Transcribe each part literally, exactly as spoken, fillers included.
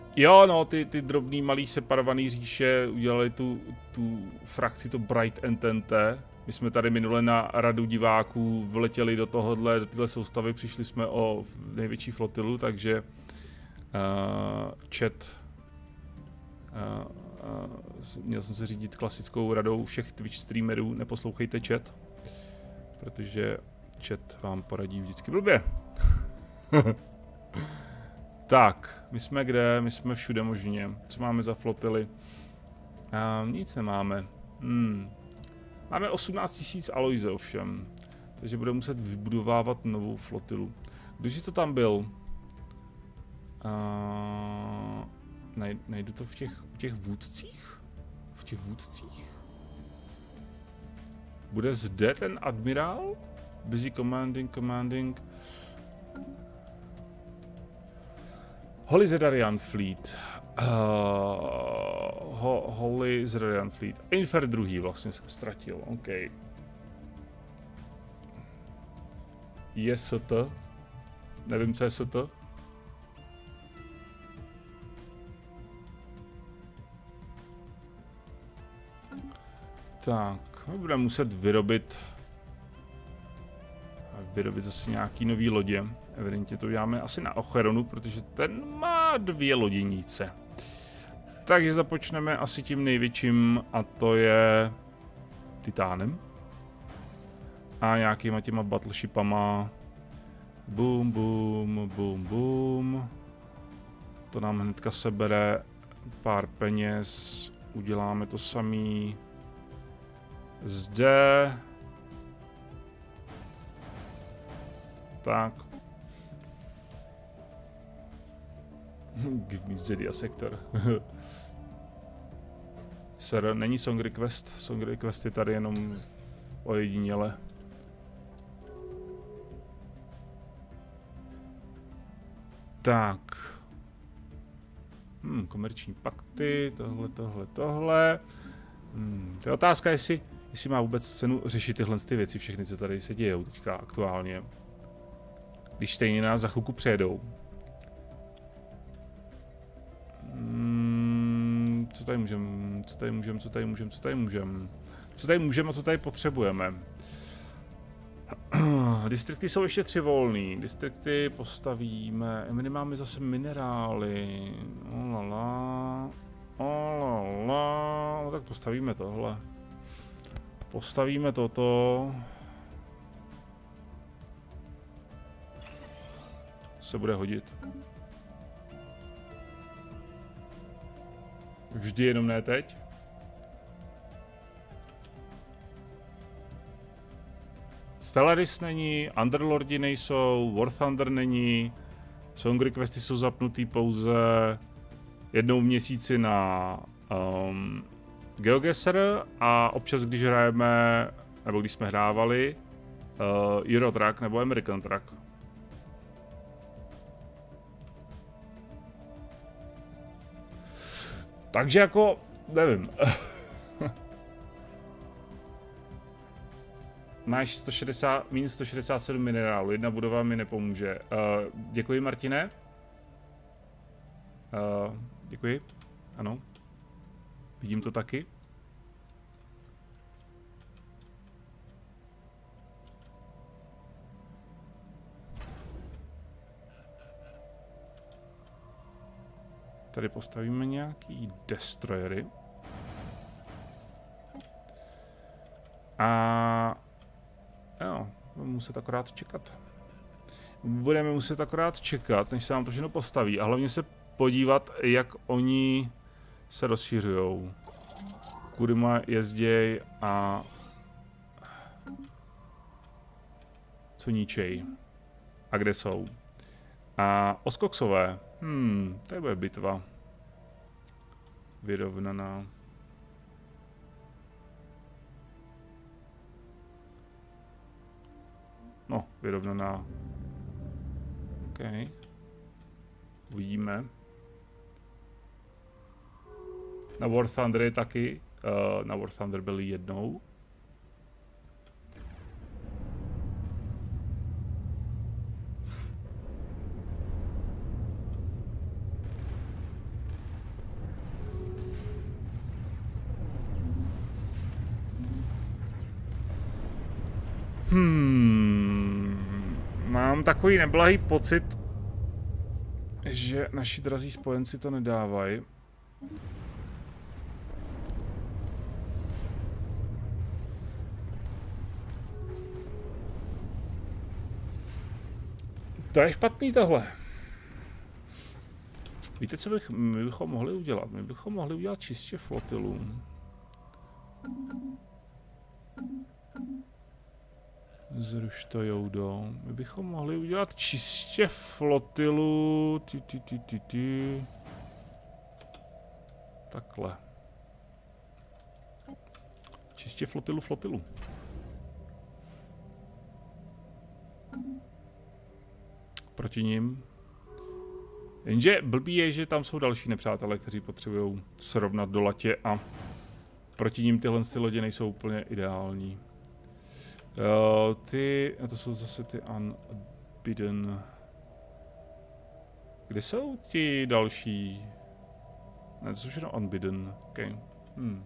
Jo, no, ty, ty drobný malý separovaný říše udělali tu, tu frakci, to Bright Entente. My jsme tady minule na radu diváků vletěli do tohohle, do téhle soustavy, přišli jsme o největší flotilu, takže uh, chat, uh, uh, měl jsem se řídit klasickou radou všech Twitch streamerů, neposlouchejte chat, protože chat vám poradí vždycky blbě. Tak, my jsme kde? My jsme všude možně. Co máme za flotily? Uh, nic nemáme. Hmm. Máme osmnáct tisíc Aloise ovšem, takže budeme muset vybudovávat novou flotilu. Kdože to tam byl? Uh, naj, najdu to v těch, v těch vůdcích? V těch vůdcích? Bude zde ten admirál? Busy commanding, commanding. Holy Zedarian Fleet. Uh, ho, Holy Zedarian Fleet. Infer druhý vlastně se ztratil, OK. Je S T? Nevím, co je S T. Tak, my budeme muset vyrobit vyrobit zase nějaký nový lodě. Evidentně to děláme asi na Ocheronu, protože ten má dvě loděnice. Takže započneme asi tím největším a to je Titánem. A nějakýma těma battleshipama. Boom, boom, boom, boom. To nám hnedka sebere pár peněz. Uděláme to samý zde. Tak. Give me Zedia sektor. Sir, není song request. Song request je tady jenom ojediněle. Tak. Hmm, komerční pakty, tohle, tohle, tohle. Hmm, to je otázka, jestli, jestli má vůbec cenu řešit tyhle ty věci, všechny, co tady se dějou teďka aktuálně. Když stejně nás za chvilku přejedou. Hmm, co tady můžeme, co tady můžeme, co tady můžeme, co tady můžeme. Co tady můžeme a co tady potřebujeme. Distrikty jsou ještě tři volný. Distrikty postavíme. My máme zase minerály. Olala. Olala. No tak postavíme tohle. Postavíme toto. Se bude hodit. Vždy, jenom ne teď. Stellaris není, Underlordi nejsou, War Thunder není, Song Requesty jsou zapnutý pouze jednou v měsíci na um, GeoGuessr a občas, když hrajeme, nebo když jsme hrávali, uh, Eurotrack nebo American Track. Takže jako, nevím. Máš sto šedesát, minus sto šedesát sedm minerálů, jedna budova mi nepomůže. Uh, děkuji, Martine. Uh, děkuji, ano. Vidím to taky. Tady postavíme nějaký destroyery. A jo, budeme muset akorát čekat. Budeme muset akorát čekat, než se nám to všechno postaví. A hlavně se podívat, jak oni se rozšiřujou. Kudima jezděj a co ničej. A kde jsou. A Oskoksové. Hmm, to bude bitva. Vyrovnaná. No, vyrovnaná. OK. Uvidíme. Na War Thunder je taky. Uh, na War Thunder byli jednou. Hmm. Mám takový neblahý pocit, že naši drazí spojenci to nedávají. To je špatný tohle. Víte, co bych, my bychom mohli udělat? My bychom mohli udělat čistě flotilu. Zruš to, Joudo. My bychom mohli udělat čistě flotilu. Ty, ty, ty, ty, ty. Takhle. Čistě flotilu, flotilu. Proti nim. Jenže blbý je, že tam jsou další nepřátelé, kteří potřebují srovnat do latě a proti nim tyhle ty lodě nejsou úplně ideální. Uh, ty, a to jsou zase ty Unbidden. Kde jsou ti další? Ne, to jsou všechno Unbidden. Okay. Hmm.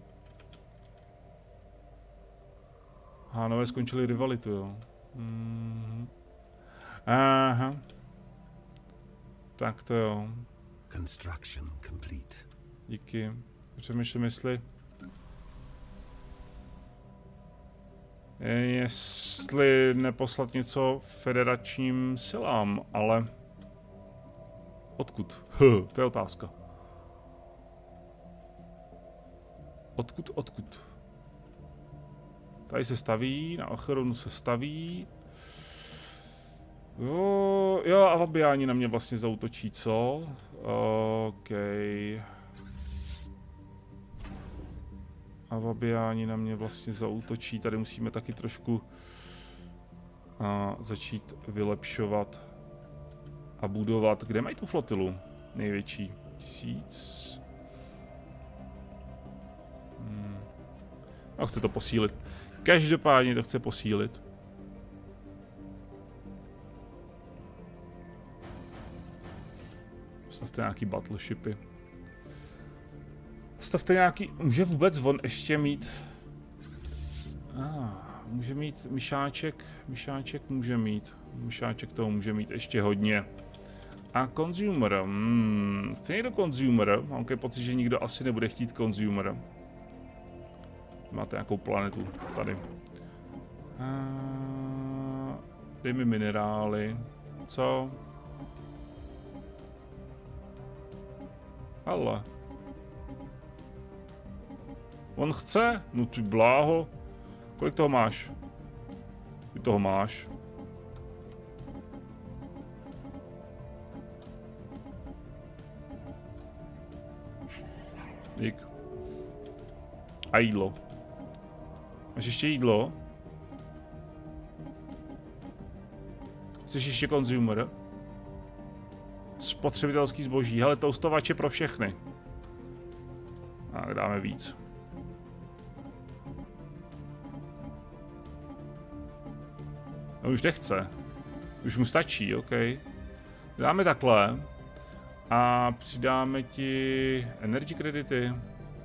Hánové skončili rivalitu, jo. Hmm. Aha. Tak to jo. Construction complete. Díky. Přemýšlím, jestli... Jestli neposlat něco federačním silám, ale... Odkud? Huh, to je otázka. Odkud, odkud? Tady se staví, na Acheronu se staví. Jo, jo, a Vabiáni na mě vlastně zaútočí, co? OK. A Vabiáni na mě vlastně zaútočí, tady musíme taky trošku a, začít vylepšovat a budovat. Kde mají tu flotilu? Největší. Tisíc. Hmm. No, chce to posílit. Každopádně to chce posílit. Stavte nějaký battleshipy. Stavte nějaký... Může vůbec on ještě mít... Ah, může mít myšáček. Myšáček může mít. Myšáček toho může mít ještě hodně. A consumer. Hmm, chce někdo consumer? Mám takový pocit, že nikdo asi nebude chtít consumer. Máte nějakou planetu tady. Ah, dej mi minerály. Co? Ale. On chce? No ty bláho. Kolik toho máš? Ty toho máš. Dík. A jídlo. Máš ještě jídlo? Chceš ještě consumer? Spotřebitelský zboží. Hele, toustovač je pro všechny. Tak dáme víc. No už nechce. Už mu stačí, OK. Dáme takhle. A přidáme ti energy kredity.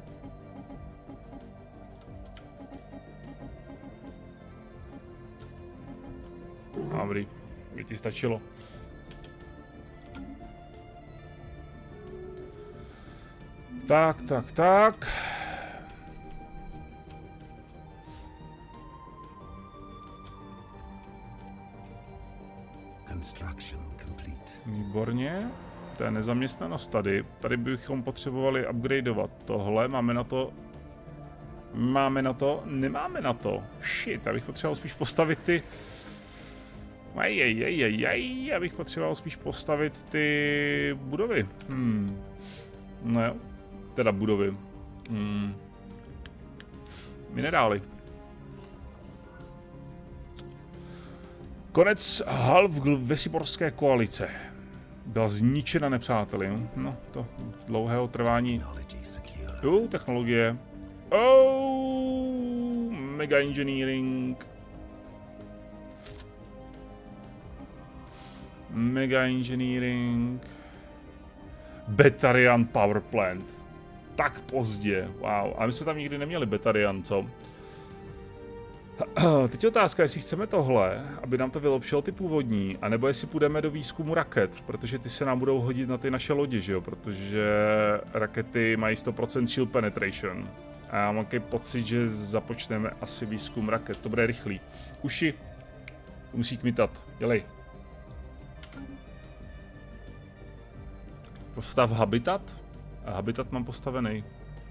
Dobrý, by ti stačilo. Tak, tak, tak. Výborně. To je nezaměstnanost tady. Tady bychom potřebovali upgradeovat tohle. Máme na to... Máme na to? Nemáme na to. Shit, já bych potřeboval spíš postavit ty... Ajajajajaj, já bych potřeboval spíš postavit ty budovy. Hmm. No jo. Teda budovy. Hmm. Minerály. Konec Half-Vesiborské koalice. Byla zničena nepřáteli. No, to dlouhého trvání. Tu technologie. Oh, mega engineering. Mega engineering. Betarian power plant. Tak pozdě. Wow. A my jsme tam nikdy neměli Betarian, co? Teď je otázka, jestli chceme tohle, aby nám to vylepšilo ty původní, anebo jestli půjdeme do výzkumu raket, protože ty se nám budou hodit na ty naše lodi, že jo, protože rakety mají sto procent shield penetration. A já mám takový pocit, že započneme asi výzkum raket, to bude rychlý. Uši, musí kmitat, dělej. Postav habitat? A habitat mám postavený.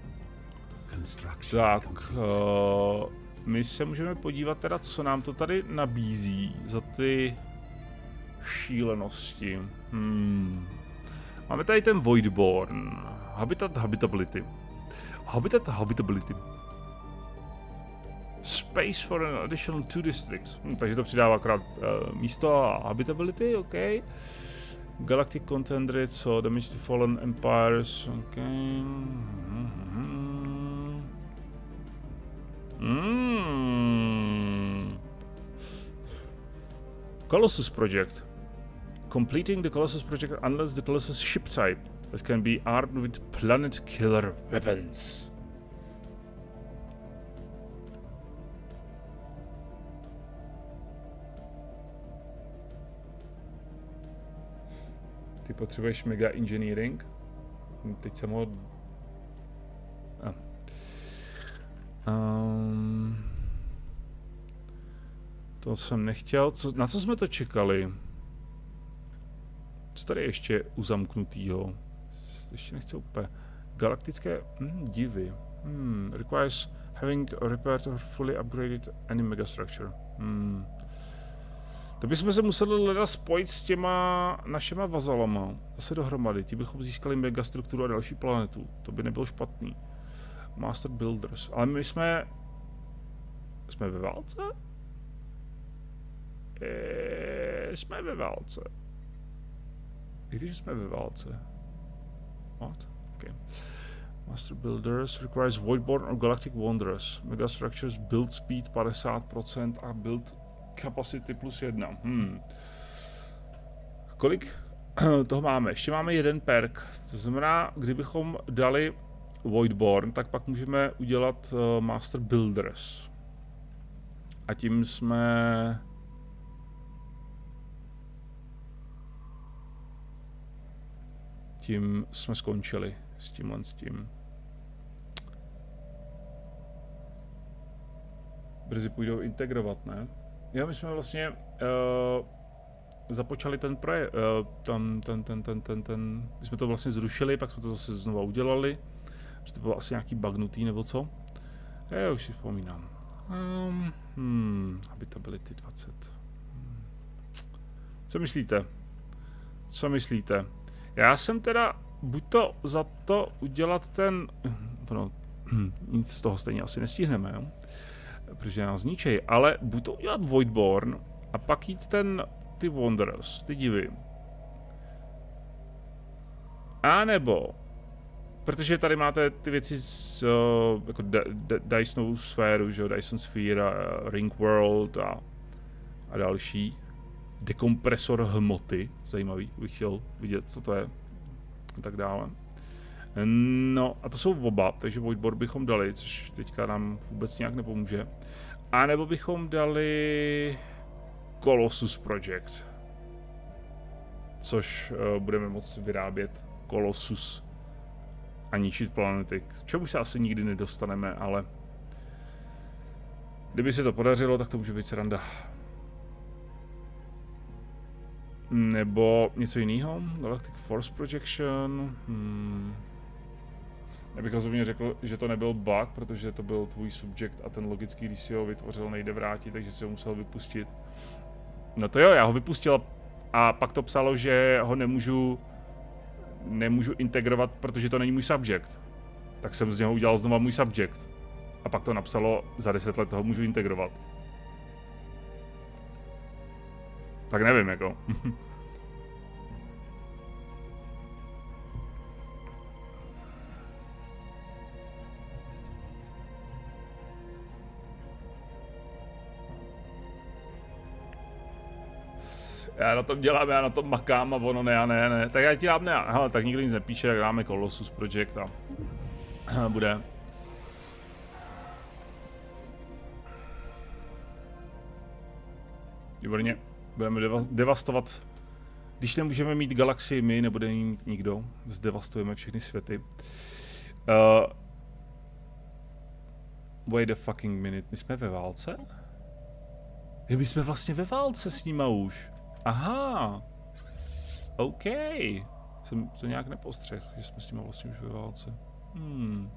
Tak, uh, my se můžeme podívat teda, co nám to tady nabízí za ty šílenosti. Hmm. Máme tady ten Voidborn. Habitat habitability. Habitat habitability. Space for an additional two districts. Hm, takže to přidává akorát uh, místo a habitability, OK. Galactic Contender, so damage to fallen empires, OK. Mm. Colossus Project. Completing the Colossus Project unless the Colossus ship type that can be armed with planet killer weapons. Ty potřebuješ mega engineering. Teď jsem ho... Ah. Um, to jsem nechtěl. Co, na co jsme to čekali? Co tady ještě u zamknutýho? Ještě nechci úplně. Galaktické hm, divy. Hmm, requires having a repertoire fully upgraded any megastructure. Hmm. To bychom se museli hledat spojit s těma našima vazalama. Zase dohromady. Ti bychom získali megastrukturu a další planetu. To by nebylo špatný. Master Builders. Ale my jsme... Jsme ve válce? Eee, jsme ve válce. I když jsme ve válce. What? Okay. Master Builders requires Voidborn or Galactic Wanderers. Megastructures build speed padesát procent a build capacity plus jedna. Hmm. Kolik toho máme? Ještě máme jeden perk. To znamená, kdybychom dali Voidborn, tak pak můžeme udělat uh, Master Builders. A tím jsme... Tím jsme skončili s tímhle s tím. Brzy půjdou integrovat, ne? Jo, my jsme vlastně uh, započali ten projekt, uh, ten, ten, ten, ten, ten, ten, my jsme to vlastně zrušili, pak jsme to zase znova udělali, že to bylo asi nějaký bugnutý nebo co. Já už si vzpomínám. Um, hmm, habitability dvacet. Hmm. Co myslíte? Co myslíte? Já jsem teda buď to za to udělat ten, no, nic z toho stejně asi nestihneme, jo? Protože nás zničej, ale buď to udělat Voidborn a pak jít ten, ty Wanderers, ty divy. A nebo, protože tady máte ty věci z, uh, jako Dysonovou sféru, že jo, Dyson Sphere a uh, Ring World a, a další. Dekompresor hmoty, zajímavý, bych chtěl vidět, co to je. A tak dále. No a to jsou oba, takže Voidborn bychom dali, což teďka nám vůbec nějak nepomůže. A nebo bychom dali Colossus Project. Což uh, budeme moct vyrábět Colossus a ničit planety. K čemu se asi nikdy nedostaneme, ale kdyby se to podařilo, tak to může být sranda. Nebo něco jiného? Galactic Force Projection. Hmm. Já bych osobně řekl, že to nebyl bug, protože to byl tvůj subject a ten logický, když si ho vytvořil, nejde vrátit, takže si ho musel vypustit. No to jo, já ho vypustil a pak to psalo, že ho nemůžu nemůžu integrovat, protože to není můj subject. Tak jsem z něho udělal znova můj subject. A pak to napsalo, za deset let toho můžu integrovat. Tak nevím, jako. Já na tom dělám, já na tom makám a ono ne, ne, ne. Tak já ti dám ne, hele, tak nikdo nic nepíše, tak dáme Colossus Project a bude. Výborně. Budeme deva devastovat. Když nemůžeme mít galaxii my, nebude mít nikdo. Zdevastujeme všechny světy. Uh, wait a fucking minute. My jsme ve válce? Je, my jsme vlastně ve válce s nima už. Aha. OK. Jsem to nějak nepostřehl, že jsme s nima vlastně už ve válce. Hmm.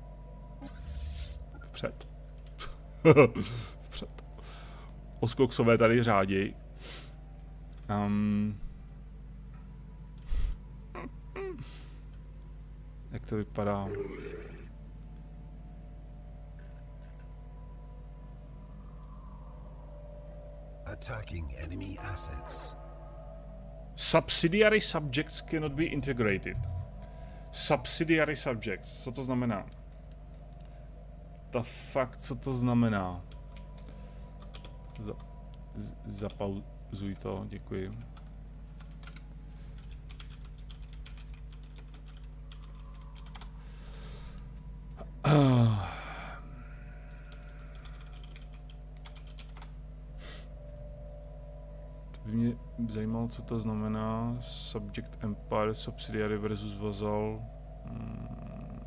Vpřed. Vpřed. Oskoksové tady řáděj. Um. Jak to vypadá? Attacking enemy assets. Subsidiary subjects cannot be integrated. Subsidiary subjects, co to znamená? Ta fakt, co to znamená? Za, z, zapauzuj to, děkuji. Uh. By mě zajímalo, co to znamená. Subject Empire, Subsidiary versus Vassal. Hmm.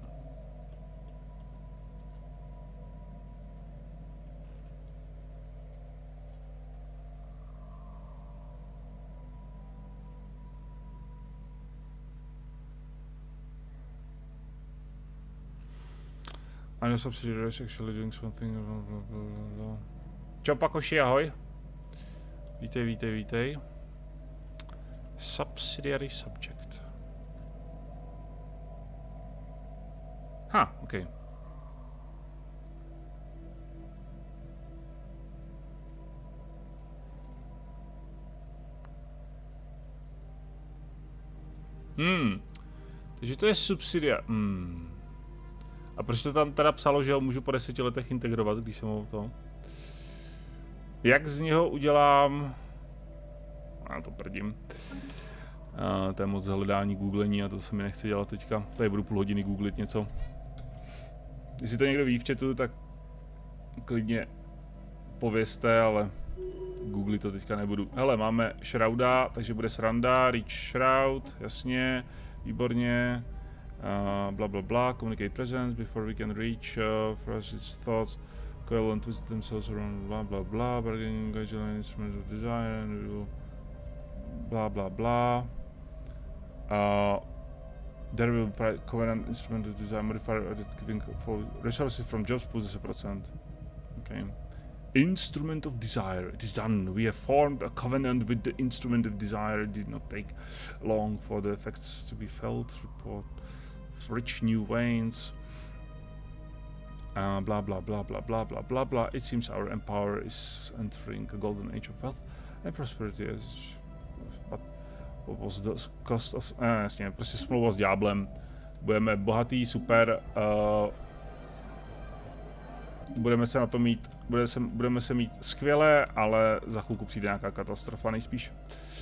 I know subsidiary is actually doing something. Blah, blah, blah, blah. Čau Pakoši, ahoj. Vítej, vítej, vítej. Subsidiary subject. Ha, ok. Hmm. Takže to je subsidia. Hmm. A proč to tam teda psalo, že ho můžu po deseti letech integrovat, když jsem ho to... Jak z něho udělám... Já to prdím. A to je moc hledání, googlení a to se mi nechce dělat teďka. Tady budu půl hodiny googlit něco. Jestli to někdo ví v chatu, tak klidně povězte, ale googlit to teďka nebudu. Hele, máme Shrouda, takže bude sranda, Reach Shroud, jasně, výborně. Uh, bla bla bla, communicate presence before we can reach, uh, for us its thoughts. Coil and twist themselves around, blah blah blah, bargaining an instrument of desire, and we will blah blah blah. Uh, there will be covenant instrument of desire modifier giving for resources from jobs plus a percent. Okay. Instrument of desire. It is done. We have formed a covenant with the instrument of desire. It did not take long for the effects to be felt. Report rich new veins. Uh, blah blah blah blah blah blah blah blah. It seems our empire is entering a golden age of wealth and prosperity. As but what was the cost of? Uh, jasně, prostě smlouva s ďáblem. Budeme bohatý, super. Uh, budeme se na to mít, bude se, budeme se mít skvěle, ale za chvilku přijde nějaká katastrofa nejspíš.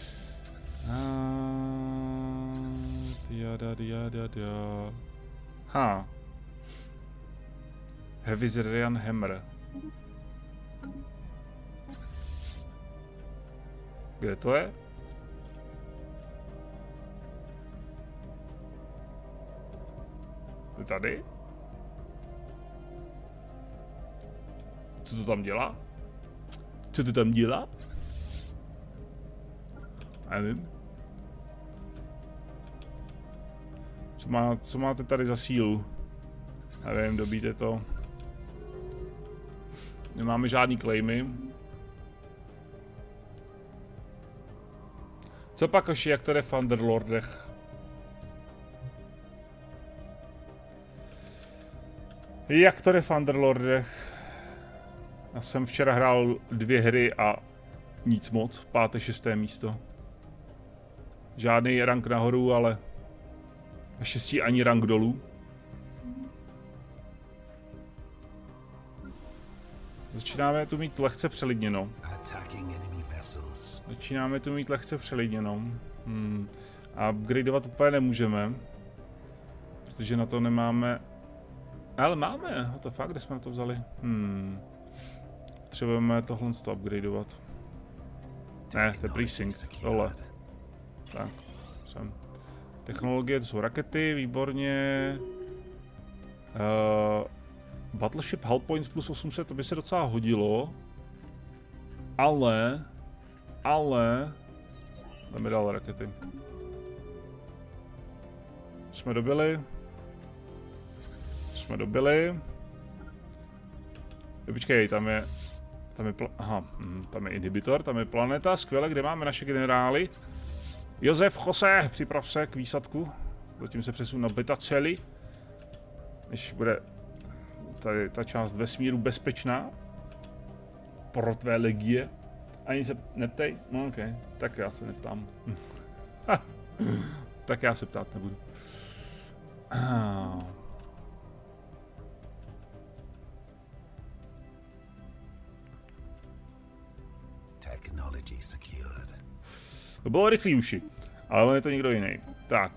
Uh, diada, diada, diada. Ha. Heavizerian Hammer. Kde to je? Je tady? Co to tam dělá? Co to tam dělá? Nevím. Co, má, co máte tady za sílu? Nevím, dobíte to. Nemáme žádný claimy. Co pak oši, jak to jde v Underlordech? Jak to jde v Underlordech? Já jsem včera hrál dvě hry a nic moc, páté, šesté místo. Žádný rank nahoru, ale naštěstí ani rank dolů. Začínáme tu mít lehce přelidněno. Začínáme tu mít lehce přelidněno. Hmm. A upgradeovat úplně nemůžeme. Protože na to nemáme... Ale máme, to fakt, kde jsme na to vzali? Hmm. Potřebujeme tohle upgradeovat. Ne, to je precinct, tohle. Tak, jsem. Technologie, to jsou rakety, výborně. Uh, Battleship Hull Points plus osm set, to by se docela hodilo. Ale, ale, dáme dál rakety. Jsme dobili. Jsme dobili. Jo, počkej, tam je, tam je, pla aha, hm, tam je inhibitor, tam je planeta, skvěle, kde máme naše generály. Josef, Jose, připrav se k výsadku. Zatím se přesun na beta cely. Než bude tady ta část vesmíru bezpečná. Pro tvé legie. Ani se neptej? No ok, tak já se neptám. Tak já se ptát nebudu. Ah. Technology secured. To bylo rychlý uši, ale je to někdo jiný. Tak.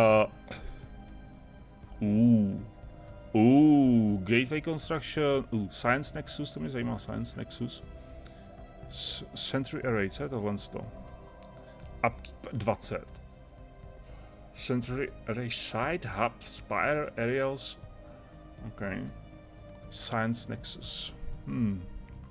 Uh, uh, uh, Gateway Construction, uh, Science Nexus, to mě zajímá, Science Nexus. S Century Array, co je tohle z toho? Upkeep dvacet. Century Array Site, Hub, Spire, Aerials. OK. Science Nexus. Hmm.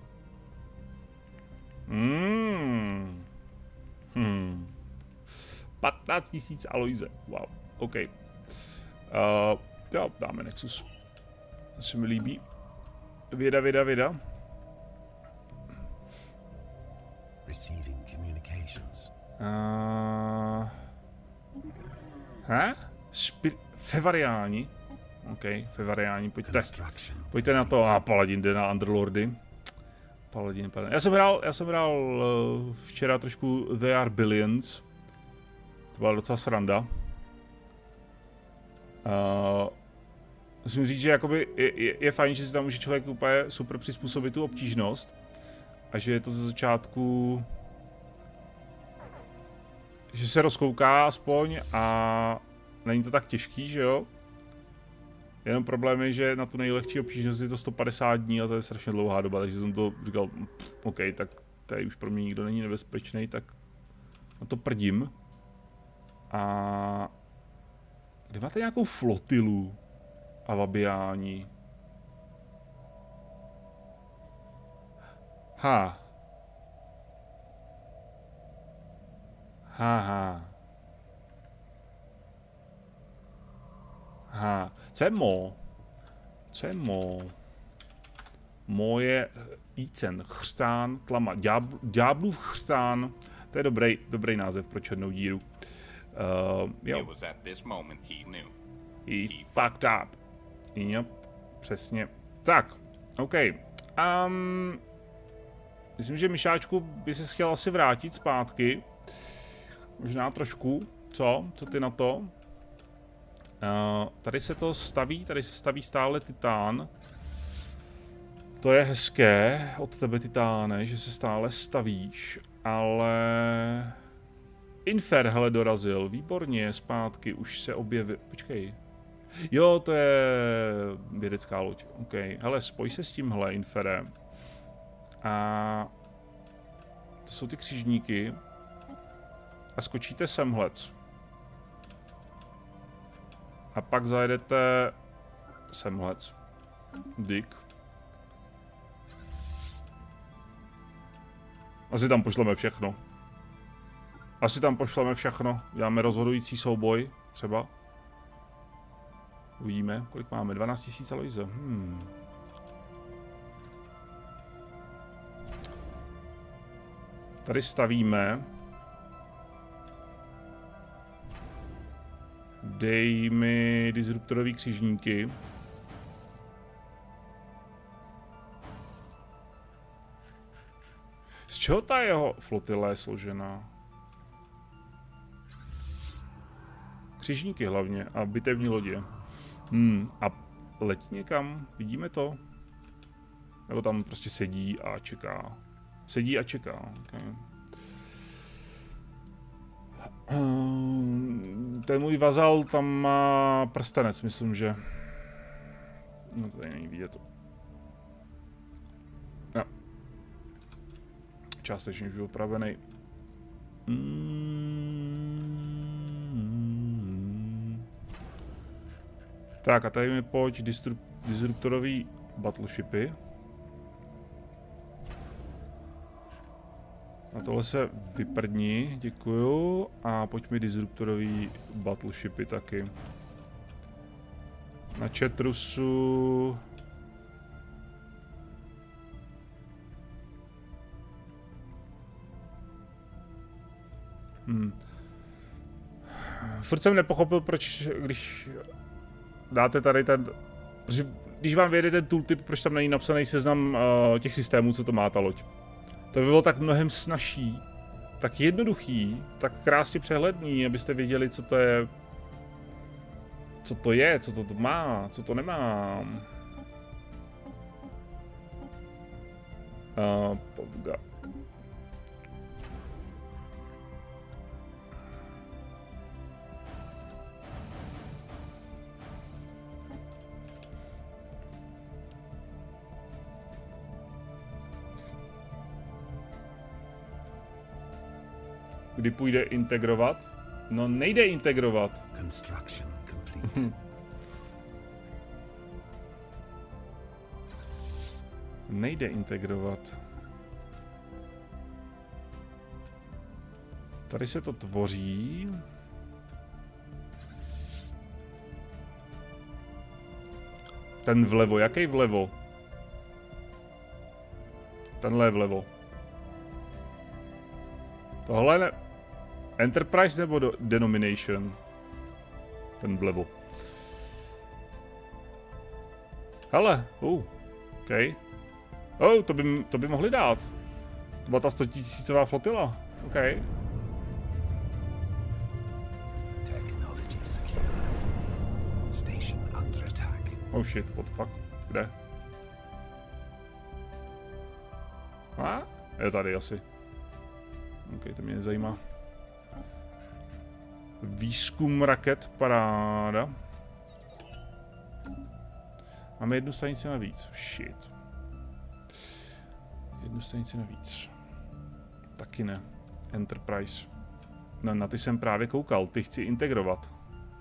Hmm. Hmm. patnáct tisíc Aloise. Wow. OK. Uh, jo, dáme Nexus. To se mi líbí. Věda, věda, věda. Receiving communications. Uh, He? Spir Fevariáni. OK, Fevariáni, pojďte. Pojďte na to. A ah, Paladin jde na Underlordy. Paladin, Paladin. Já jsem hrál, já jsem hrál uh, včera trošku They Are Billions. To byla docela sranda. Uh, musím říct, že jakoby je, je, je fajn, že si tam může člověk úplně super přizpůsobit tu obtížnost. A že je to ze začátku... Že se rozkouká aspoň a není to tak těžký, že jo? Jenom problém je, že na tu nejlehčí obtížnost je to sto padesát dní a to je strašně dlouhá doba, takže jsem to říkal, pff, OK, tak tady už pro mě nikdo není nebezpečný, tak na to prdím. A kde máte nějakou flotilu a Vabiáni? Ha. Haha. Ha. Co je Mo? Co je Mo? Mo je Jícen, chřtán, tlama, Ďábl, ďáblův chřtán. To je dobrý, dobrý název pro černou díru. Uh, jo. He fucked up. Yep, přesně. Tak, OK. Um, myslím, že Myšáčku by se chtěl asi vrátit zpátky. Možná trošku. Co? Co ty na to? Uh, tady se to staví, tady se staví stále titán. To je hezké od tebe, titáne, že se stále stavíš, ale... Infer, hele, dorazil, výborně, zpátky, už se objevil, počkej. Jo, to je vědecká loď, OK. Hele, spoj se s tímhle, Infere. A... To jsou ty křižníky. A skočíte semhlec. A pak zajedete semhlec. Dick. Asi tam pošleme všechno. Asi tam pošleme všechno. Děláme rozhodující souboj, třeba. Uvidíme, kolik máme. dvanáct tisíc Aloise. Hmm. Tady stavíme. Dej mi disruptorový křižníky. Z čeho ta jeho flotila je složená? Křižníky hlavně a bitevní lodě. Hmm, a letí někam? Vidíme to? Nebo tam prostě sedí a čeká? Sedí a čeká, okay. Ten můj vazal tam má prstenec, myslím, že... No to tady není vidět. No. Částečně už byl opravený. Mm. Tak a tady mi pojď disrup disruptorový battleshipy. A tohle se vyprdni, děkuju. A pojď mi disruptorový battleshipy taky. Na Chetrusu... Hmm. Furt jsem nepochopil, proč, když dáte tady ten... Protože když vám vyjede ten tooltip, proč tam není napsaný seznam uh, těch systémů, co to má ta loď. To by bylo tak mnohem snazší, tak jednoduchý, tak krásně přehledný, abyste věděli, co to je, co to je, co to má, co to nemá. Uh, povga. Kdy půjde integrovat? No nejde integrovat. Construction complete. Nejde integrovat. Tady se to tvoří. Ten vlevo, jaký vlevo? Tenhle vlevo. Tohle ne... Enterprise nebo do Denomination? Ten vlevo. Hele, uh, OK. Oh, to by, to by mohli dát. To byla ta stotisícová flotila. OK. Technology secure. Station under attack. Oh shit, what the fuck? Kde? A? Je tady asi. OK, to mě nezajímá. Výzkum raket, paráda. Máme jednu stanici navíc. Shit. Jednu stanici navíc. Taky ne. Enterprise. No, na ty jsem právě koukal. Ty chci integrovat.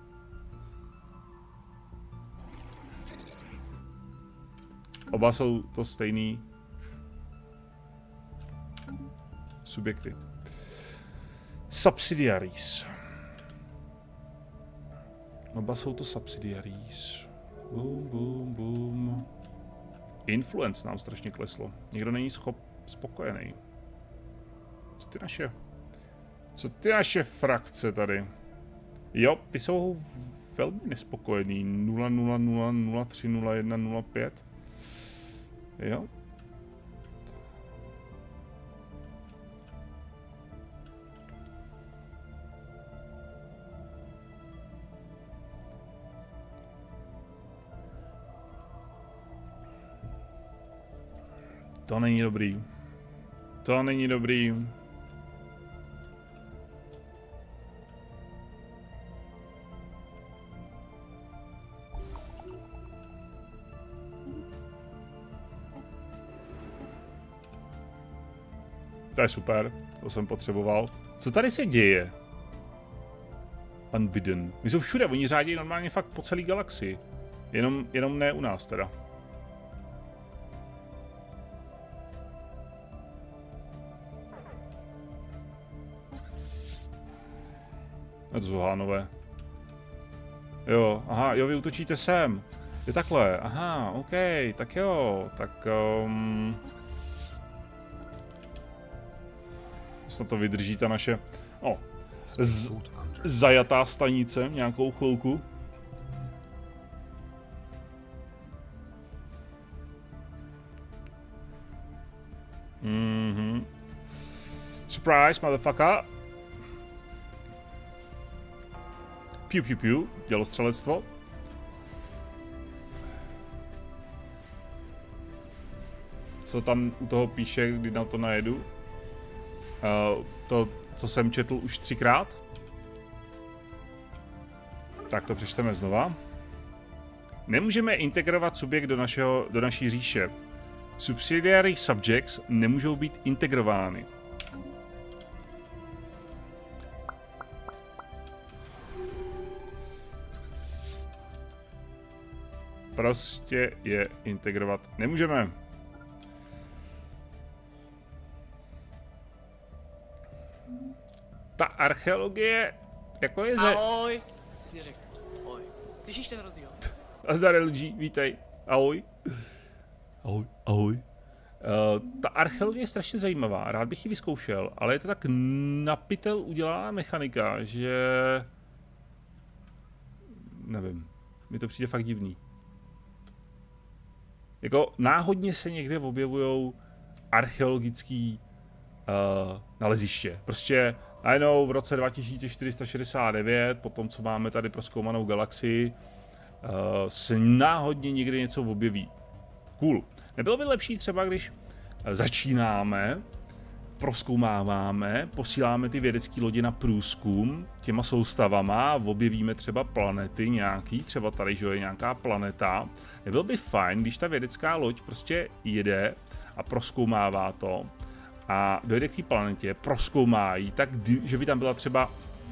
Oba jsou to stejný subjekty. Subsidiaries. Oba jsou to subsidiaries. Boom, boom, boom. Influence nám strašně kleslo. Nikdo není schop spokojený. Co ty naše? Co ty naše frakce tady? Jo, ty jsou velmi nespokojený. nula nula nula nula tři nula jedna nula pět. Jo. To není dobrý. To není dobrý. To je super, to jsem potřeboval. Co tady se děje? Unbidden. My jsou všude, oni řádí normálně fakt po celé galaxii. Jenom, jenom ne u nás teda. To jsou hánové. Jo, aha, jo, vy útočíte sem. Je takhle, aha, OK, tak jo, tak um... snad to vydrží ta naše, no, z, zajatá stanice nějakou chvilku. Mhm. Surprise, motherfucker. Piu, piu, piu, dělostřelectvo. Co tam u toho píše, kdy na to najedu? Uh, to, co jsem četl už třikrát. Tak to přečteme znova. Nemůžeme integrovat subjekt do, našeho, do naší říše. Subsidiary subjects nemůžou být integrovány. Prostě je integrovat nemůžeme. Ta archeologie, jako je ze... Ahoj! Jsi mě řekl. Ahoj. Slyšíš ten rozdíl? A zdar L G, vítej. Ahoj. Ahoj, ahoj. Uh, ta archeologie je strašně zajímavá, rád bych ji vyzkoušel, ale je to tak napitel udělaná mechanika, že... Nevím, mi to přijde fakt divný. Jako náhodně se někde objevujou archeologický uh, naleziště. Prostě najednou v roce dva tisíce čtyři sta šedesát devět, po tom, co máme tady prozkoumanou galaxii, uh, se náhodně někde něco objeví. Cool. Nebylo by lepší třeba, když začínáme, prozkoumáváme, posíláme ty vědecké lodi na průzkum těma soustavama, objevíme třeba planety nějaký, třeba tady, že je nějaká planeta. Nebylo by fajn, když ta vědecká loď prostě jede a prozkoumává to a dojde k té planetě, prozkoumá ji, tak že by tam byla třeba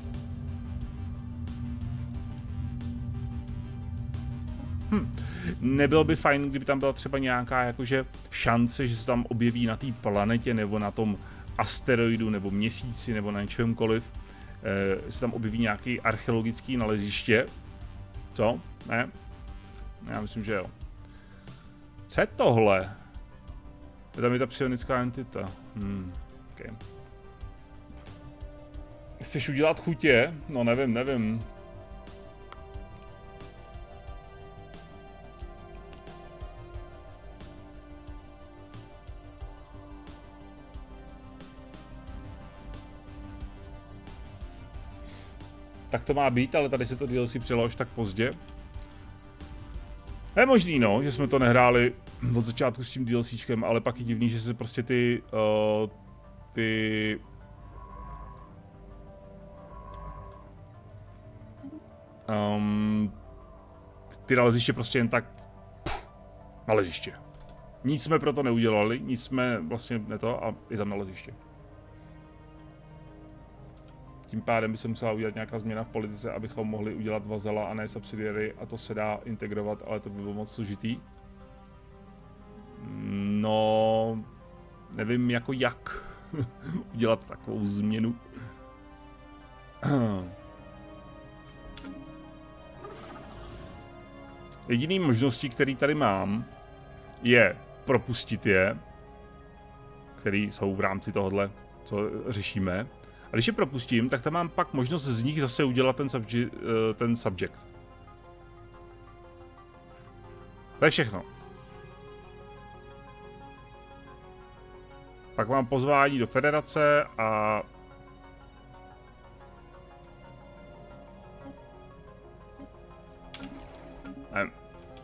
Hm. Nebylo by fajn, kdyby tam byla třeba nějaká jakože šance, že se tam objeví na té planetě nebo na tom asteroidu nebo měsíci nebo na něčemkoliv, eh, se tam objeví nějaký archeologický naleziště. Co? Ne? Já myslím, že jo. Co je tohle? Je tam je ta psionická entita. Hmm. Okay. Chceš udělat chutě? No nevím, nevím. Tak to má být, ale tady se to D L C přijelo až tak pozdě. Je možný, no, že jsme to nehráli od začátku s tím DLCčkem, ale pak je divný, že se prostě ty... Uh, ty... Um, ty naleziště prostě jen tak... Pff, naleziště. Nic jsme pro to neudělali, nic jsme vlastně ne to a je tam naleziště. Tím pádem by se musela udělat nějaká změna v politice, abychom mohli udělat vazala a ne subsidiary, a to se dá integrovat, ale to by bylo moc složitý. No, nevím jako jak udělat takovou změnu. Jediný možností, který tady mám, je propustit je, které jsou v rámci tohohle, co řešíme. A když je propustím, tak tam mám pak možnost z nich zase udělat ten, subje ten subject. To je všechno. Pak mám pozvání do federace a... Ne.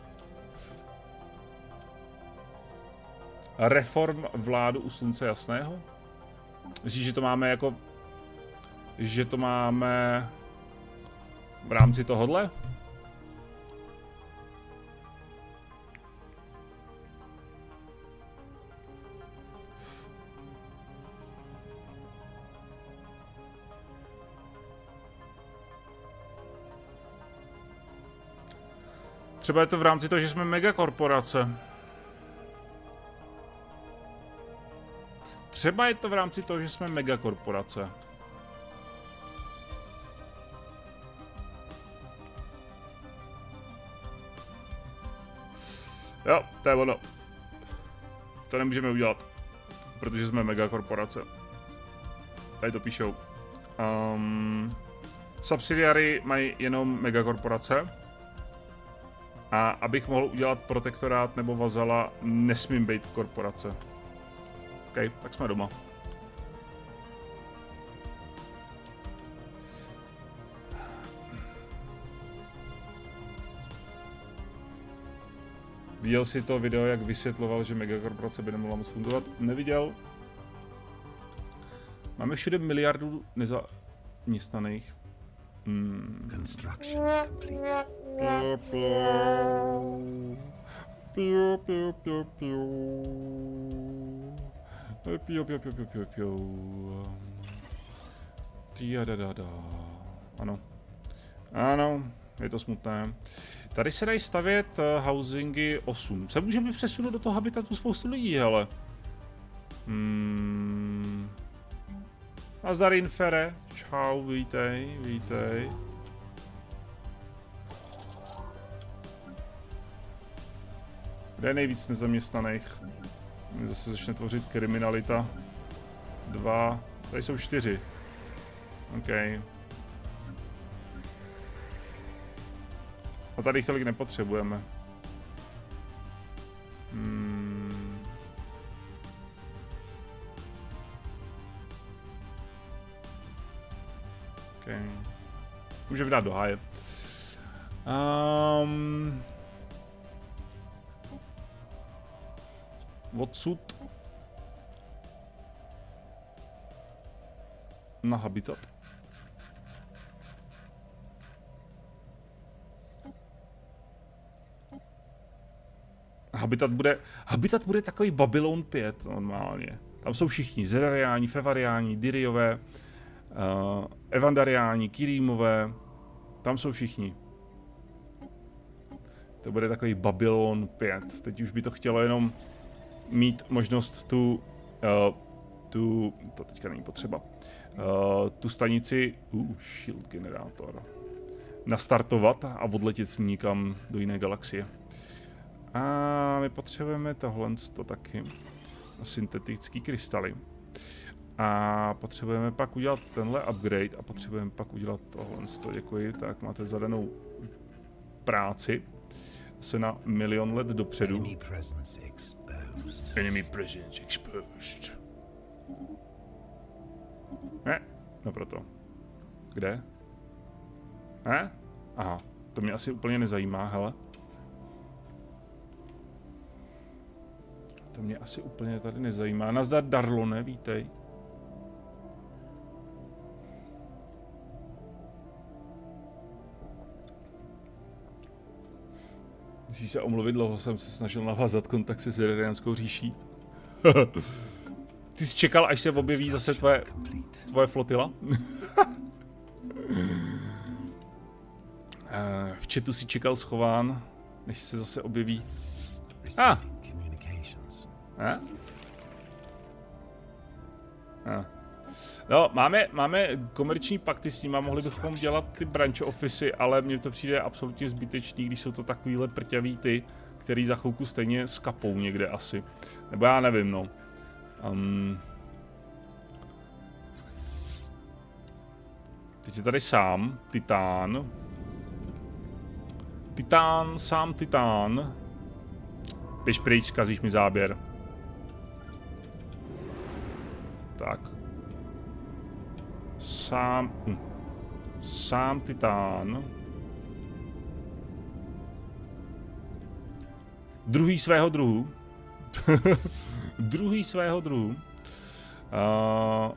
Reform vládu u slunce jasného? Myslíš, že to máme jako... že to máme v rámci tohodle? Třeba je to v rámci toho, že jsme megakorporace. Třeba je to v rámci toho, že jsme megakorporace. Jo, to je ono. To nemůžeme udělat, protože jsme megakorporace. Tady to píšou. Um, subsidiary mají jenom megakorporace. A abych mohl udělat protektorát nebo vazala, nesmím být korporace. OK, tak jsme doma. Viděl si to video, jak vysvětloval, že megakorporace by nemohla moc fungovat? Neviděl. Máme všude miliardu nezaměstnaných. Hmm. Construction complete. Piu, piu. Piu, piu, piu, piu. Piu, piu, piu, piu, piu, piu. Tia, da, da, da. Ano. Ano. Je to smutné. Tady se dají stavět housingy osm. Se můžeme přesunout do toho habitatu spoustu lidí, hele. Hmm. Nazdar Infere. Čau, vítej, vítej. Kde je nejvíc nezaměstnaných? Zase začne tvořit kriminalita. Dva. Tady jsou čtyři. OK. A tady jich tolik nepotřebujeme. Hmm. OK. Můžeme dát do háje. Um. Odsud na habitat. Habitat bude, habitat bude takový Babylon pět normálně. Tam jsou všichni, Zerariáni, Fevariáni, Diriové, uh, Evandariáni, Kirímové. Tam jsou všichni. To bude takový Babylon pět. Teď už by to chtělo jenom mít možnost tu, uh, tu, to teďka není potřeba, uh, tu stanici, uh, shield generátor, nastartovat a odletět s ní někam do jiné galaxie. A my potřebujeme tohle to taky, syntetický krystaly. A potřebujeme pak udělat tenhle upgrade a potřebujeme pak udělat tohle to, děkuji, tak máte zadanou práci. Se na milion let dopředu. Enemy presence exposed. Enemy presence exposed. Ne, no proto. Kde? Ne? Aha, to mě asi úplně nezajímá, hele. To mě asi úplně tady nezajímá. Nazdar Darlone, vítej. Musíš se omluvit, dlouho jsem se snažil navázat kontakt se Zerarianskou říší. Ty jsi čekal, až se objeví zase tvoje, tvoje flotila? V chatu si čekal schován, než se zase objeví. Ah. Ah. Ah. No, máme, máme komerční pakty s tím a mohli bychom dělat ty branch officy, ale mně to přijde absolutně zbytečný, když jsou to takovýhle prťavý ty, který za chvilku stejně skapou někde asi. Nebo já nevím, no. Um, teď je tady sám, Titán. Titán, sám Titán. Běž pryč, kazíš mi záběr. Tak. Sám... Hm. Sám Titán. Druhý svého druhu. Druhý svého druhu. Uh,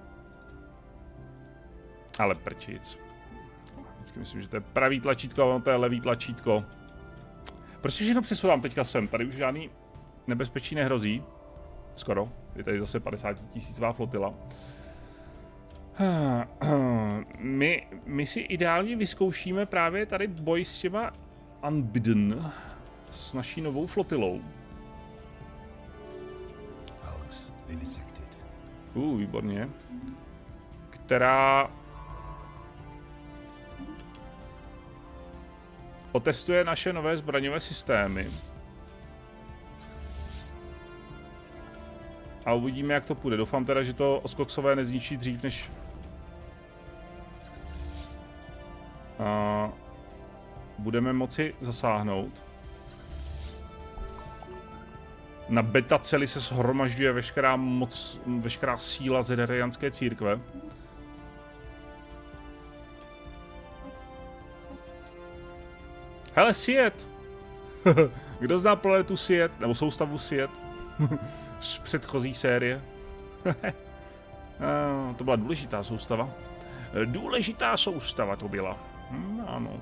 ale prčic. Vždycky myslím, že to je pravý tlačítko a ono to je levý tlačítko. Proč všechno přesouvám teďka sem? Tady už žádný nebezpečí nehrozí. Skoro. Je tady zase padesát tisícová flotila. My, my si ideálně vyzkoušíme právě tady boj s těma Unbidden. S naší novou flotilou. Uh, výborně. Která otestuje naše nové zbraňové systémy. A uvidíme, jak to půjde. Doufám teda, že to Oskoksové nezničí dřív, než... Uh, budeme moci zasáhnout. Na beta celi se shromažďuje veškerá moc, veškerá síla Zerarianské církve. Hele, Siet! Kdo zná planetu Siet, nebo soustavu Siet? Z předchozí série. A, to byla důležitá soustava. Důležitá soustava to byla. Hm, ano.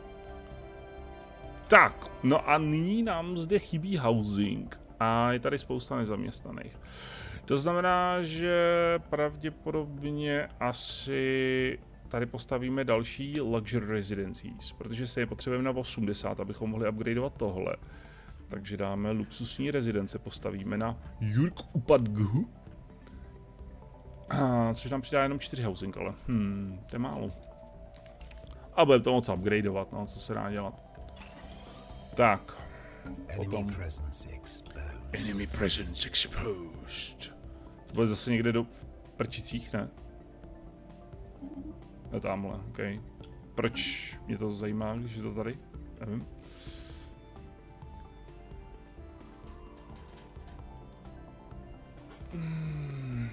Tak, no a nyní nám zde chybí housing. A je tady spousta nezaměstnaných. To znamená, že pravděpodobně asi tady postavíme další luxury residencies, protože se je potřebujeme na osmdesát, abychom mohli upgradeovat tohle. Takže dáme luxusní rezidence, postavíme na Jurk Upadgu. Což nám přidá jenom čtyři housing, ale hmm, to je málo. A budeme to moc upgradeovat, no, co se dá dělat. Tak. Potom. Enemy presence exposed. To bude zase někde do prčicích, ne? Je tamhle, ok. Proč mě to zajímá, když je to tady? Nevím. Hmm.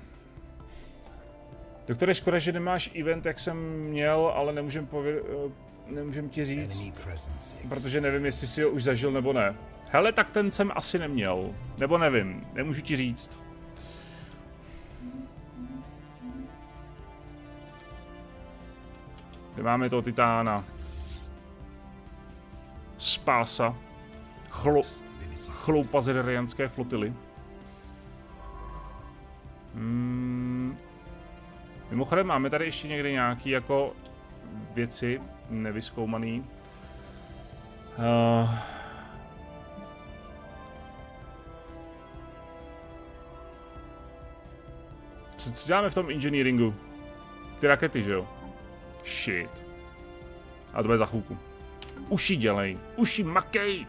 Doktore, škoda, že nemáš event, jak jsem měl, ale nemůžem, nemůžem ti říct, protože nevím, jestli jsi ho už zažil nebo ne. Hele, tak ten jsem asi neměl, nebo nevím, nemůžu ti říct. Kde máme toho titána? Spása. Chlo chloupa zederianské flotily. Hmm. Mimochodem, máme tady ještě někde nějaký jako věci nevyzkoumaný. Uh. Co, co děláme v tom engineeringu? Ty rakety, že jo? Shit. A to bude za chvilku. Uši dělej, uši makej!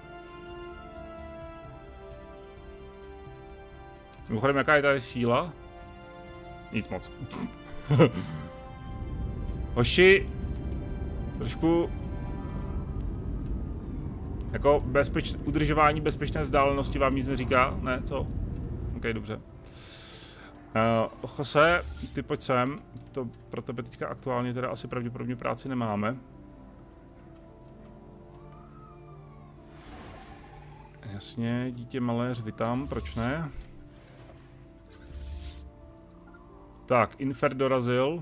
Mimochodem, jaká je tady síla? Nic moc. Hoši, trošku jako bezpeč, udržování bezpečné vzdálenosti vám nic neříká? Ne, co? Ok, dobře. Uh, Jose, ty pojď sem. To pro tebe teďka aktuálně teda asi pravděpodobně práci nemáme. Jasně, dítě malé řvitám, proč ne? Tak, Infer dorazil.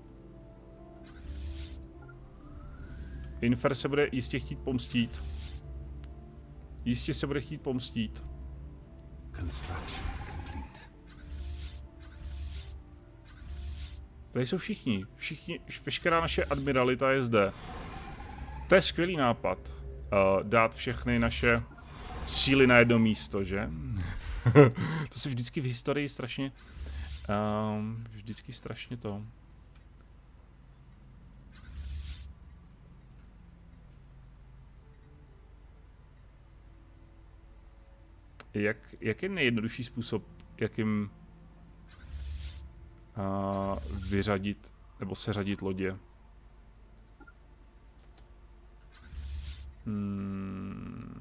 Infer se bude jistě chtít pomstít. Jistě se bude chtít pomstít. Tady jsou všichni. Všichni, veškerá naše admiralita je zde. To je skvělý nápad. Uh, dát všechny naše síly na jedno místo, že? To se vždycky v historii strašně... Um, vždycky strašně to. Jak, jak je nejjednodušší způsob, jakým uh, vyřadit nebo seřadit lodě? Hmm.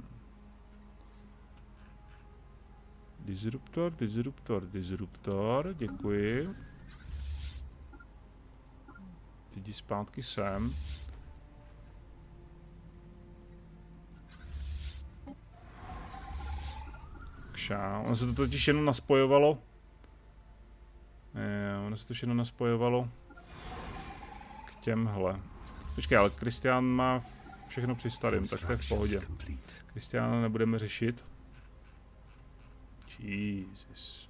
Disruptor, disruptor, disruptor, děkuji. Teď jdi zpátky sem. Kšá, ono se to totiž jenom naspojovalo. Je, ono se to všechno naspojovalo k těmhle. Počkej, ale Kristián má všechno při starým, tak to je v pohodě. Kristiána nebudeme řešit. Jesus.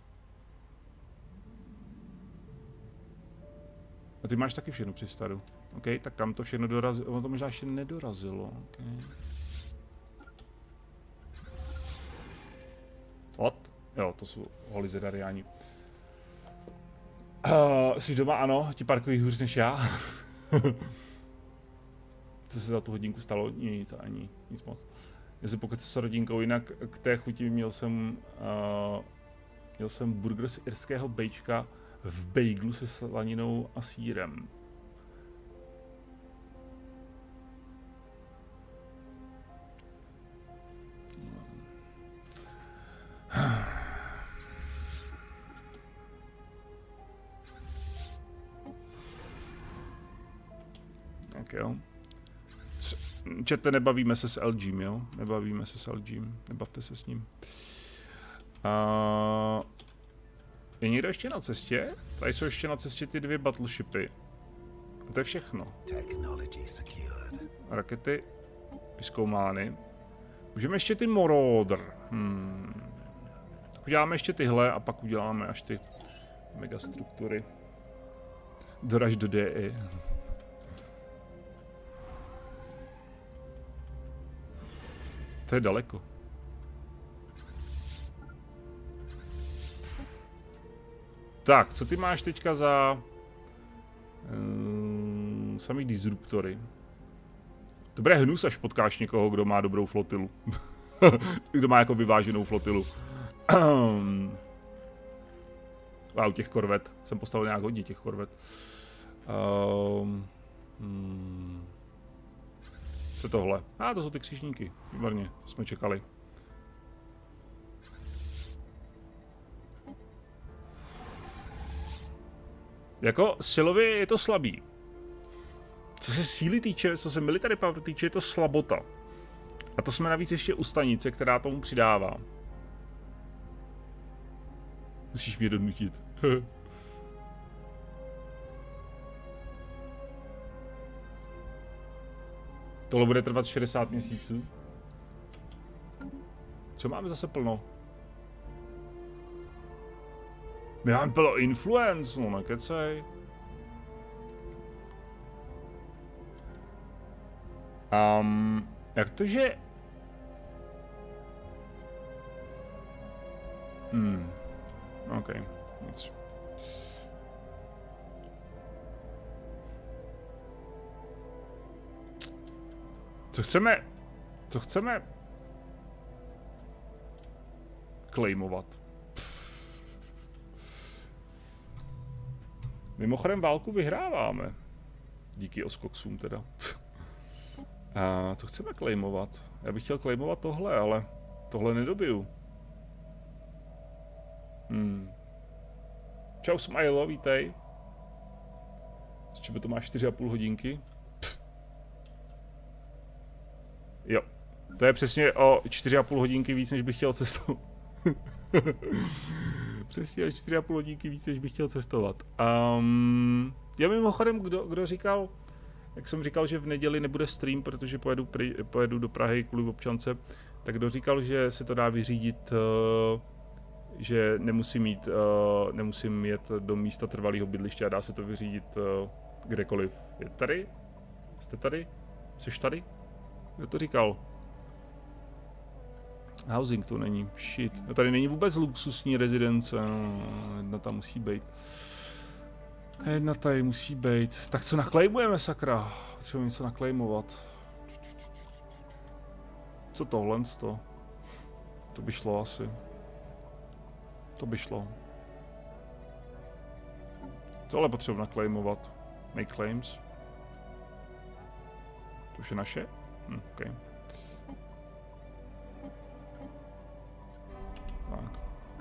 A ty máš taky všechno při staru. OK, tak kam to všechno dorazilo? Ono to možná ještě nedorazilo. Okay. What? Jo, to jsou holi zedariáni. Uh, jsi doma? Ano, ti parkují hůř než já. Co se za tu hodinku stalo? Nic, ani nic moc. Já jsem pokud s rodinkou, jinak k té chuti měl jsem, uh, měl jsem burger z irského bejčka v bejglu se slaninou a sýrem. Tak jo. Čete, nebavíme se s L G em, jo? Nebavíme se s L G em, nebavte se s ním. Uh, je někdo ještě na cestě? Tady jsou ještě na cestě ty dvě battleshipy. A to je všechno. Rakety vyzkoumány. Můžeme ještě ty Marauder. Hmm. Tak uděláme ještě tyhle a pak uděláme až ty megastruktury. Doraž do D E. To je daleko. Tak, co ty máš teďka za um, samý disruptory? Dobré hnus, až potkáš někoho, kdo má dobrou flotilu. Kdo má jako vyváženou flotilu. Wow, těch korvet. Jsem postavil nějak hodně těch korvet. Um, hmm. Co tohle? A ah, to jsou ty křižníky. Výborně, to jsme čekali. Jako silově je to slabý. Co se síly týče, co se military power týče, je to slabota. A to jsme navíc ještě u stanice, která tomu přidává. Musíš mě donutit. Tohle bude trvat šedesát měsíců. Co máme zase plno? My máme plno influence, no nekecej. Um, jak to, že... Hmm, ok, nic. Co chceme, co chceme claimovat? Mimochodem válku vyhráváme. Díky Oskoksům teda. A co chceme claimovat? Já bych chtěl claimovat tohle, ale tohle nedobiju. Hmm. Čau Smilo, vítej. Z čeho to máš čtyři a půl hodinky? Pff. Jo, to je přesně o čtyři a půl hodinky víc, než bych chtěl cestovat. Přesně o čtyři a půl hodinky víc, než bych chtěl cestovat. Um, já mimochodem, kdo, kdo říkal, jak jsem říkal, že v neděli nebude stream, protože pojedu, pri, pojedu do Prahy kvůli občance, tak kdo říkal, že se to dá vyřídit, uh, že nemusím mít, uh, nemusím jet do místa trvalého bydliště a dá se to vyřídit uh, kdekoliv. Je tady? Jste tady? Jseš tady? Kdo to říkal? Housing to není. Shit. Tady není vůbec luxusní rezidence. No, jedna tam musí být. Jedna tady musí být. Tak co naklejmujeme, sakra? Potřebujeme něco naklejmovat. Co tohle? To? to by šlo asi. To by šlo. Tohle potřebuji naklejmovat. Make claims. To už je naše? Hm, okay. Tak.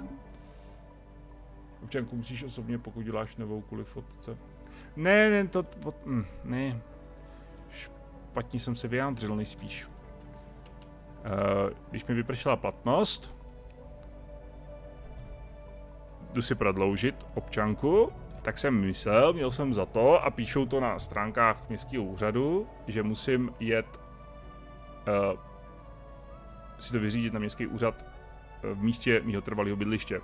Občanku musíš osobně, pokud děláš novou kvůli fotce. Ne, ne, to... to hm, ne. Špatně jsem se vyjádřil nejspíš. Uh, když mi vypršela platnost, jdu si prodloužit občanku, tak jsem myslel, měl jsem za to, a píšou to na stránkách městského úřadu, že musím jet uh, si to vyřídit na městský úřad v místě mýho trvalého bydliště. Uh,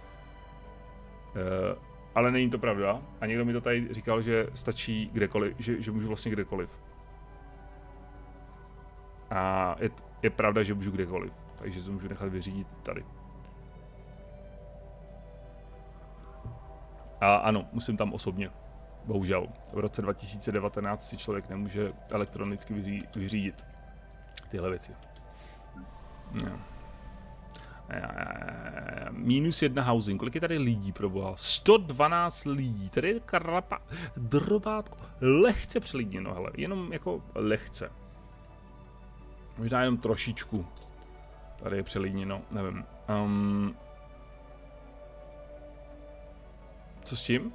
ale není to pravda. A někdo mi to tady říkal, že stačí kdekoliv, že, že můžu vlastně kdekoliv. A je, je pravda, že můžu kdekoliv. Takže se můžu nechat vyřídit tady. A ano, musím tam osobně. Bohužel. V roce dva tisíce devatenáct si člověk nemůže elektronicky vyří, vyřídit tyhle věci. No. Minus jedna housing. Kolik je tady lidí, proboha? sto dvanáct lidí. Tady je krapa. Drobátko. Lehce přelidněno, hele. Jenom jako lehce. Možná jenom trošičku. Tady je přelidněno, nevím. Um, co s tím?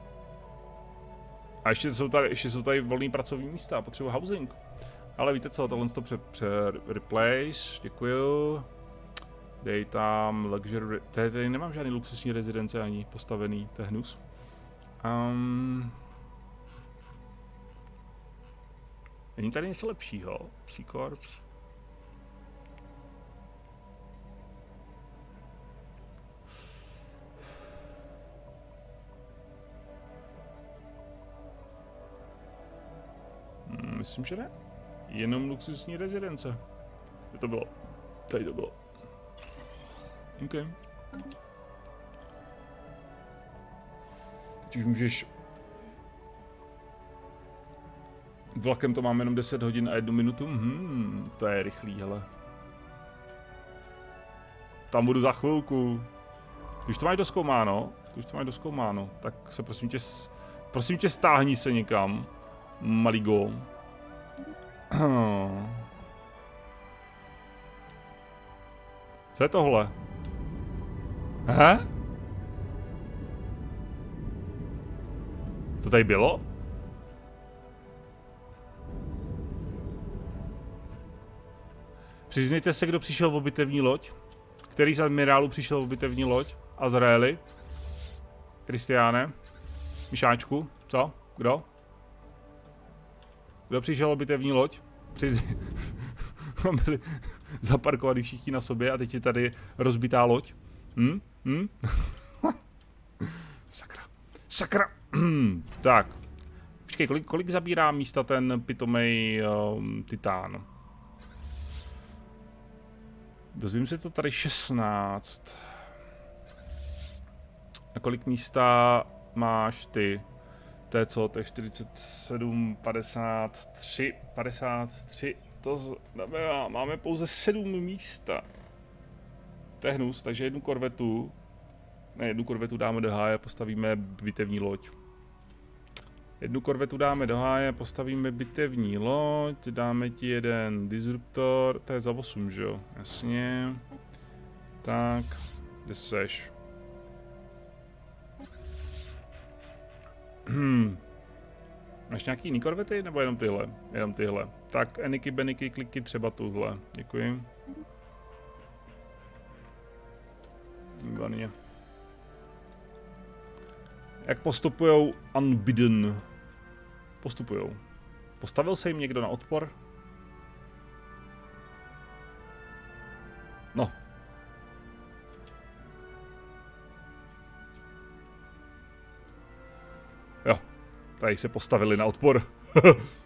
A ještě jsou tady, ještě jsou tady volný pracovní místa. Potřebuji housing. Ale víte co, tohle to pře, pře replace. Děkuju. Dej tam luxury, tady, tady nemám žádný luxusní rezidence ani postavený, to je hnus. Um, není tady něco lepšího? Psí korps. myslím, že ne. Jenom luxusní rezidence. Kde to bylo? Tady to bylo. OK. Teď už můžeš... Vlakem to máme jenom deset hodin a jednu minutu. Hmm, to je rychlý, hele. Tam budu za chvilku. Když to máš doskoumáno, když to máš doskoumáno, tak se prosím tě, prosím tě stáhni se někam, maligo. Co je tohle? He? To tady bylo? Přiznejte se, kdo přišel v bitevní loď? Který z admirálů přišel v bitevní loď? Azraeli? Kristiáne? Mišáčku? Co? Kdo? Kdo přišel v bitevní loď? Přiznej... Byli zaparkovaní všichni na sobě a teď je tady rozbitá loď. Hm? Hm? Sakra. Sakra. Tak. Počkej, kolik, kolik zabírá místa ten pitomej um, titán? Dozvím se to tady šestnáct. A kolik místa máš ty? To je co? To je čtyřicet sedm, padesát tři, padesát tři. To znamená, máme pouze sedm místa. To je hnus, takže jednu korvetu. Ne, jednu korvetu dáme do háje a postavíme bitevní loď. Jednu korvetu dáme do háje, postavíme bitevní loď, dáme ti jeden disruptor, to je za osm, že jo? Jasně. Tak, kde seš? Hmm. Máš nějaký jiný korvety, nebo jenom tyhle? Jenom tyhle. Tak, eniky, beniky, kliky, třeba tuhle. Děkuji. Výborně. Jak postupujou Unbidden? Postupujou. Postavil se jim někdo na odpor? No. Jo. Tady se postavili na odpor.